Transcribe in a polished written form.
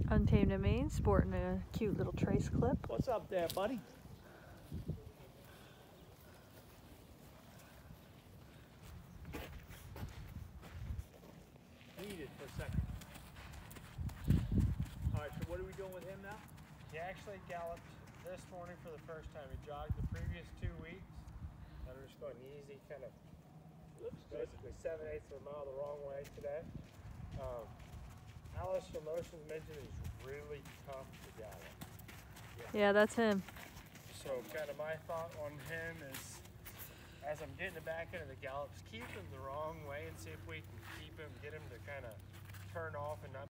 Untamed and Maine, sporting a cute little trace clip. What's up there, buddy? Needed for a second. All right, so what are we doing with him now? He actually galloped this morning for the first time. He jogged the previous 2 weeks. I'm just going easy, kind of basically 7/8 of a mile the wrong way today. Alistair Motions mentioned he's really tough to gallop. Yeah, that's him. So kind of my thought on him is, as I'm getting the back end of the gallops, keep him the wrong way and see if we can keep him, get him to kind of turn off and not